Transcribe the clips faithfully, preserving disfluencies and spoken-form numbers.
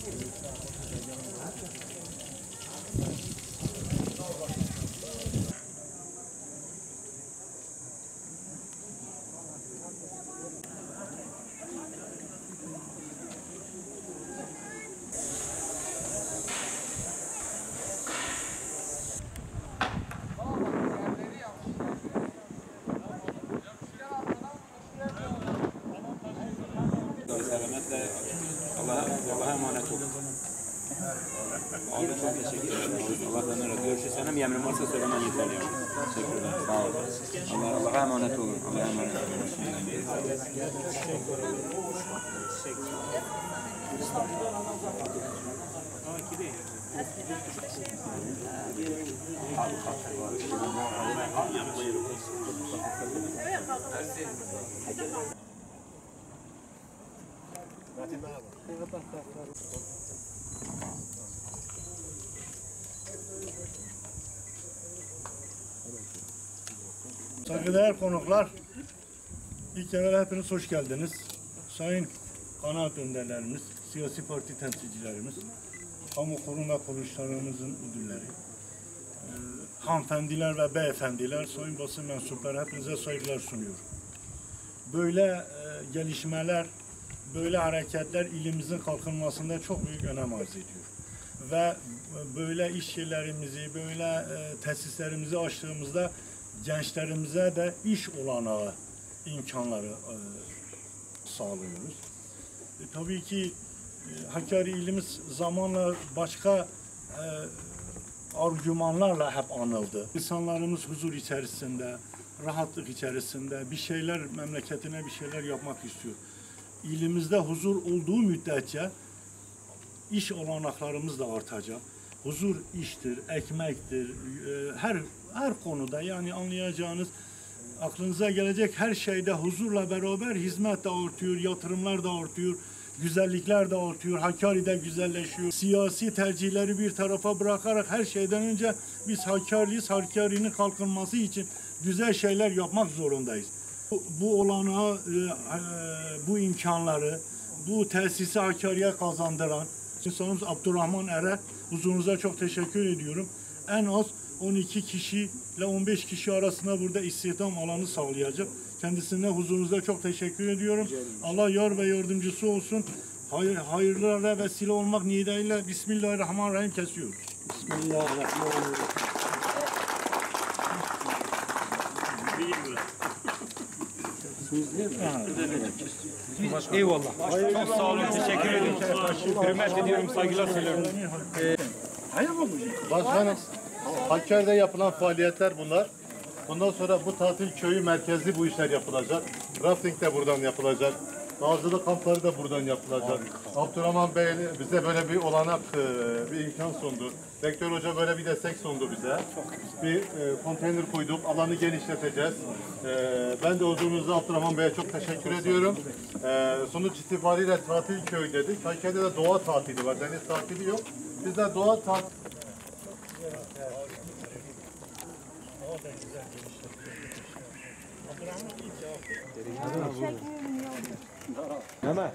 Selametle Allah'a Allah'a emanet olun. Abi çok teşekkür ederim. Allah razı olsun. Görüşürüz. Senem yemin varsa söylemen yeter ya. Teşekkürler. Sağ olun. Allah Allah'a emanet olun. Allah'a emanet olun. Saygıdeğer konuklar, ilk evvel hepiniz hoş geldiniz. Sayın kanaat önderlerimiz, siyasi parti temsilcilerimiz, kamu kurum ve kuruluşlarımızın müdürleri, e, hanımefendiler ve beyefendiler, sayın basın mensupları, hepinize saygılar sunuyorum. Böyle e, gelişmeler, böyle hareketler ilimizin kalkınmasında çok büyük önem arz ediyor. Ve böyle iş yerlerimizi, böyle e, tesislerimizi açtığımızda gençlerimize de iş olanağı imkanları e, sağlıyoruz. E, tabii ki e, Hakkari ilimiz zamanla başka e, argümanlarla hep anıldı. İnsanlarımız huzur içerisinde, rahatlık içerisinde bir şeyler, memleketine bir şeyler yapmak istiyor. İlimizde huzur olduğu müddetçe iş olanaklarımız da artacak. Huzur iştir, ekmektir, her her konuda, yani anlayacağınız, aklınıza gelecek her şeyde huzurla beraber hizmet de artıyor, yatırımlar da artıyor, güzellikler de artıyor, Hakkari'de güzelleşiyor. Siyasi tercihleri bir tarafa bırakarak her şeyden önce biz Hakkari'yiz, Hakkari'nin kalkınması için güzel şeyler yapmak zorundayız. Bu, bu olanağı, bu imkanları, bu tesisi Hakkari'ye kazandıran insanımız Abdurrahman Ere, huzurunuza çok teşekkür ediyorum. En az on iki kişi ile on beş kişi arasında burada istihdam alanı sağlayacak. Kendisine huzurunuzda çok teşekkür ediyorum. Allah yar ve yardımcısı olsun. Hayır, hayırlara vesile olmak niyetiyle Bismillahirrahmanirrahim kesiyoruz. Bismillahirrahmanirrahim. Eyvallah. Çok sağ olun. Teşekkür ederim. Hürmet ediyorum. Saygılar sunuyorum. Başkanım, Hakkari'de yapılan faaliyetler bunlar. Bundan sonra bu tatil köyü merkezli bu işler yapılacak. Rafting de buradan yapılacak. Dağcılık kampları da buradan yapılacak. Abdurrahman Bey bize böyle bir olanak, bir imkan sundu. Rektör Hoca böyle bir destek sundu bize. Bir e, konteyner koyduk, alanı genişleteceğiz. E, ben de huzurunuzda Abdurrahman Bey'e çok teşekkür ediyorum. E, sonuç itibariyle tatil köy dedik. Hakkari'de de doğa tatili var, deniz tatili yok. Biz de doğa tatili... Hemen.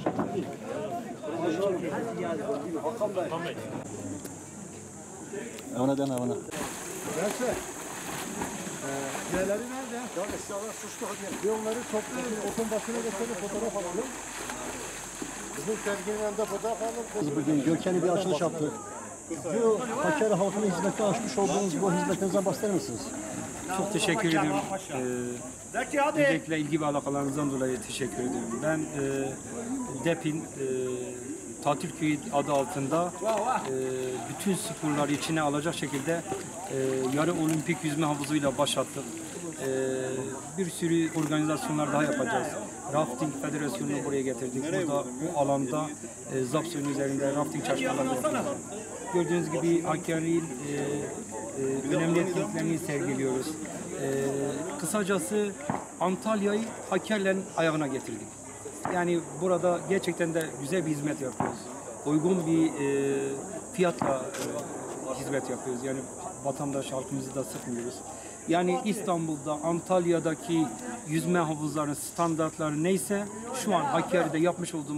Ona den ona. Gerçi. Diğerleri nerede? Ya eşyalar suçlu hadi. Bir onları toplayalım. Otun başına geçelim, fotoğraf alalım. Bizim serginin yanında fotoğraf alalım. Biz bugün Görkem'e bir açılış yaptık. Bu Hakkari halkına hizmette açmış olduğunuz bu hizmetinizden bahseder misiniz? Çok teşekkür ediyorum. Ee, öncelikle ilgi ve alakalarınızdan dolayı teşekkür ediyorum. Ben e, DEP'in e, Tatil Köyü adı altında e, bütün sporları içine alacak şekilde e, yarı olimpik yüzme havuzuyla başlattık. E, bir sürü organizasyonlar daha yapacağız. Rafting Federasyonu'nu buraya getirdik. Burada bu alanda e, Zapsön üzerinde rafting çalışmaları yapıyoruz. Gördüğünüz gibi Hakkari'nin e, e, önemli etkinliklerini sergiliyoruz. E, kısacası Antalya'yı Hakkari'nin ayağına getirdik. Yani burada gerçekten de güzel bir hizmet yapıyoruz. Uygun bir e, fiyatla e, hizmet yapıyoruz. Yani vatandaş halkımızı da sıkmıyoruz. Yani İstanbul'da, Antalya'daki yüzme havuzlarının standartları neyse şu an Hakkari'de yapmış olduğumuz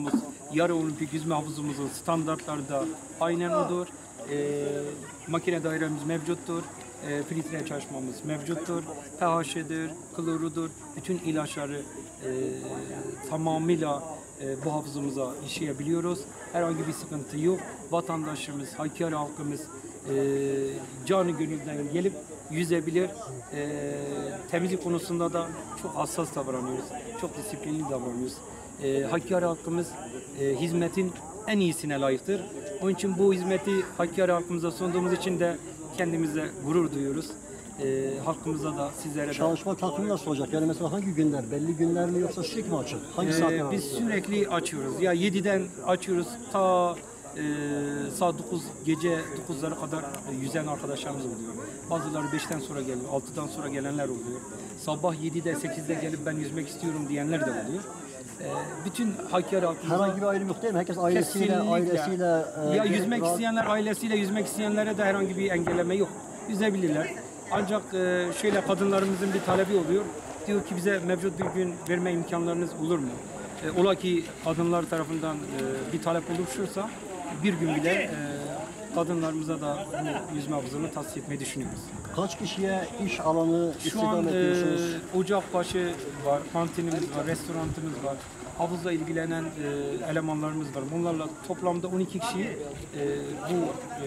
yarı olimpik yüzme havuzumuzun standartları da aynen odur. E, makine dairemiz mevcuttur. E, filtre çalışmamız mevcuttur. pH'dir, klorudur. Bütün ilaçları e, tamamıyla e, bu havuzumuza işleyebiliyoruz. Herhangi bir sıkıntı yok. Vatandaşımız, Hakkari halkımız e, canı gönülden gelip yüzebilir. E, temizlik konusunda da çok hassas davranıyoruz. Çok disiplinli davranıyoruz. E, Hakkari halkımız e, hizmetin en iyisine layıktır. Onun için bu hizmeti Hakkari halkımıza sunduğumuz için de kendimize gurur duyuyoruz. Ee, halkımıza da sizlere de. Çalışma takvimi nasıl olacak? Yani mesela hangi günler? Belli günler mi yoksa sürekli mi açık? Hangi Ee, saatler biz arasında? sürekli açıyoruz. Ya yediden açıyoruz ta e, saat dokuz gece dokuzlara kadar e, yüzen arkadaşlarımız oluyor. Bazıları beşten sonra geliyor, altıdan sonra gelenler oluyor. Sabah yedide sekizde gelip ben yüzmek istiyorum diyenler de oluyor. Ee, bütün Hakkari halkımıza Herhangi bir ayrım yok değil mi? Herkes ailesiyle, kesinlikle ailesiyle... e, ya yüzmek rahat- isteyenler ailesiyle yüzmek isteyenlere de herhangi bir engelleme yok. Yüzebilirler. Ancak e, şöyle kadınlarımızın bir talebi oluyor. Diyor ki bize mevcut bir gün verme imkanlarınız olur mu? E, ola ki kadınlar tarafından e, bir talep oluşursa bir gün bile e, kadınlarımıza da bu yüzme havuzunu tahsis etmeyi düşünüyoruz. Kaç kişiye iş alanı Şu istihdam an e, ediyorsunuz? ocakbaşı var, kantinimiz var, restoranımız var. Havuzla ilgilenen e, elemanlarımız var. Bunlarla toplamda on iki kişiyi e, bu e,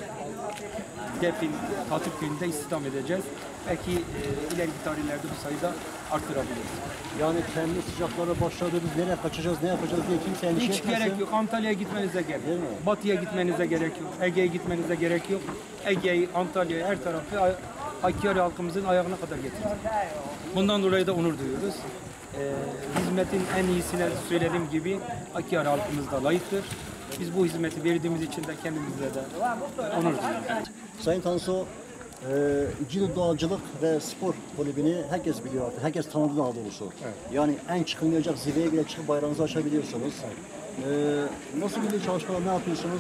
Depin tatil köyünde istihdam edeceğiz. Belki e, ileriki tarihlerde bu sayıda arttırabiliriz. Yani kendi sıcaklara başladığımız nereye kaçacağız, ne yapacağız diye kimse endişe Hiç etmesin. gerek yok. Antalya'ya gitmenize gerek Değil yok. mi? Batı'ya gitmenize gerek yok. Ege'ye gitmenize gerek yok. Ege'yi, Antalya'yı, her tarafı Ay- Hakkari halkımızın ayağına kadar getirdik. Bundan dolayı da onur duyuyoruz. E, hizmetin en iyisine söylediğim gibi Hakkari halkımız da layıktır. Biz bu hizmeti verdiğimiz için de kendimize de onur duyuyoruz. Sayın Tansu, e, Cidu Doğacılık ve Spor Kulübü'nü herkes biliyor artık. Herkes tanıdı daha doğrusu. Yani en çıkılmayacak zirveye bile çıkıp bayrağınızı açabiliyorsunuz. E, nasıl bir çalışmalar, ne yapıyorsunuz?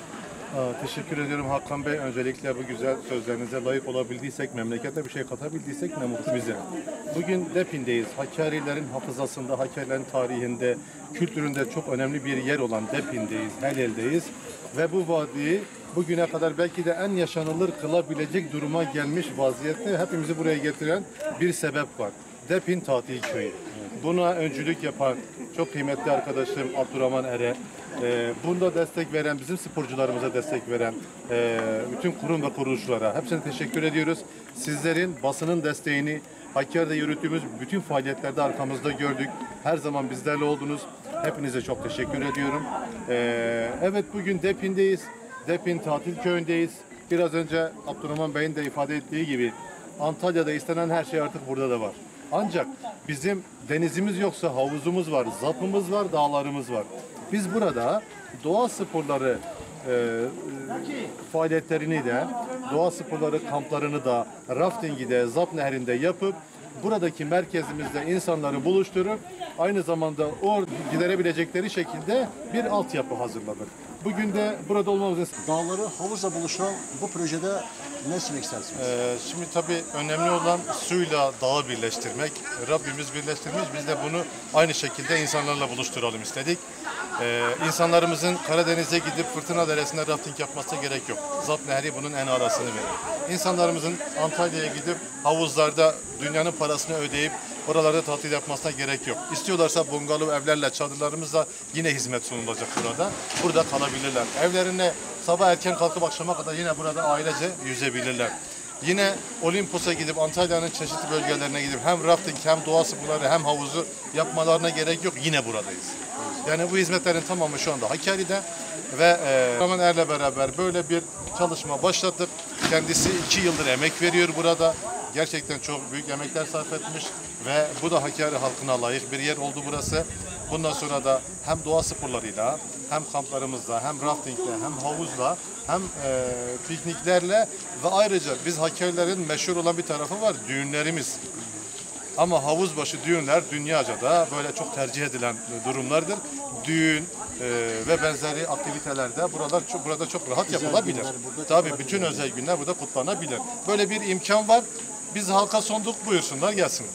Aa, teşekkür ediyorum Hakan Bey. Öncelikle bu güzel sözlerinize layık olabildiysek, memlekete bir şey katabildiysek ne mutlu bize. Bugün Depin'deyiz. Hakkarilerin hafızasında, Hakkarilerin tarihinde, kültüründe çok önemli bir yer olan Depin'deyiz, Helel'deyiz. Ve bu vadiyi bugüne kadar belki de en yaşanılır kılabilecek duruma gelmiş vaziyette hepimizi buraya getiren bir sebep var. Depin Tatil Köyü. Buna öncülük yapan çok kıymetli arkadaşım Abdurrahman Ere, e, bunda destek veren, bizim sporcularımıza destek veren e, bütün kurum ve kuruluşlara hepsine teşekkür ediyoruz. Sizlerin basının desteğini Hakkari'de yürüttüğümüz bütün faaliyetlerde arkamızda gördük. Her zaman bizlerle oldunuz. Hepinize çok teşekkür ediyorum. E, evet bugün Depin'deyiz. Depin Tatil Köyü'ndeyiz. Biraz önce Abdurrahman Bey'in de ifade ettiği gibi Antalya'da istenen her şey artık burada da var. Ancak bizim denizimiz yoksa havuzumuz var, zapımız var, dağlarımız var. Biz burada doğa sporları e, e, faaliyetlerini de, doğa sporları kamplarını da, raftingi de, Zap Nehri'nde yapıp buradaki merkezimizde insanları buluşturup aynı zamanda o giderebilecekleri şekilde bir altyapı hazırladık. Bugün de burada olmamızın Dağları havuzla buluşturan bu projede ne söylemek istersiniz? Ee, şimdi tabii önemli olan suyla dağı birleştirmek. Rabbimiz birleştirmiş. Biz de bunu aynı şekilde insanlarla buluşturalım istedik. Ee, insanlarımızın Karadeniz'e gidip Fırtına Deresi'nde rafting yapmasına gerek yok. Zap Nehri bunun en arasını verir. İnsanlarımızın Antalya'ya gidip havuzlarda dünyanın parasını ödeyip oralarda tatil yapmasına gerek yok. İstiyorlarsa bungalov evlerle, çadırlarımızla yine hizmet sunulacak burada. Burada kalabilirler. Evlerine sabah erken kalkıp akşama kadar yine burada ailece yüzebilirler. Yine Olimpos'a gidip Antalya'nın çeşitli bölgelerine gidip hem rafting hem doğa sporları hem havuzu yapmalarına gerek yok. Yine buradayız. Yani bu hizmetlerin tamamı şu anda Hakkari'de ve Rahman Er'le beraber böyle bir çalışma başlattık. Kendisi iki yıldır emek veriyor burada. Gerçekten çok büyük emekler sarf etmiş ve bu da Hakkari halkına layık bir yer oldu burası. Bundan sonra da hem doğa sporlarıyla, hem kamplarımızla, hem raftingle, hem havuzla, hem e, pikniklerle ve ayrıca biz Hakkarilerin meşhur olan bir tarafı var, düğünlerimiz. Ama havuz başı düğünler dünyaca da böyle çok tercih edilen durumlardır. Düğün e, ve benzeri aktivitelerde buralar çok, burada çok rahat yapılabilir. Tabii bütün özel günler burada kutlanabilir. Böyle bir imkan var. Biz halka sunduk, buyursunlar gelsinler.